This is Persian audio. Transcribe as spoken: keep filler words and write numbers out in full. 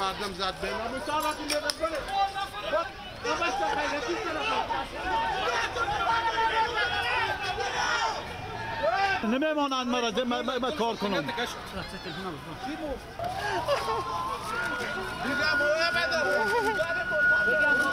مردم زد به ما مسابقه میدم کنه بس خیلی نمیمانند مرا ما کار کنم دیگه